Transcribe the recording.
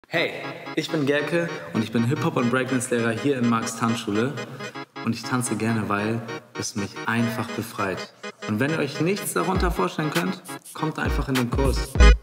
Hey, ich bin Gerke und ich bin Hip-Hop- und Breakdance-Lehrer hier in Marx Tanzschule und ich tanze gerne, weil es mich einfach befreit. Und wenn ihr euch nichts darunter vorstellen könnt, kommt einfach in den Kurs.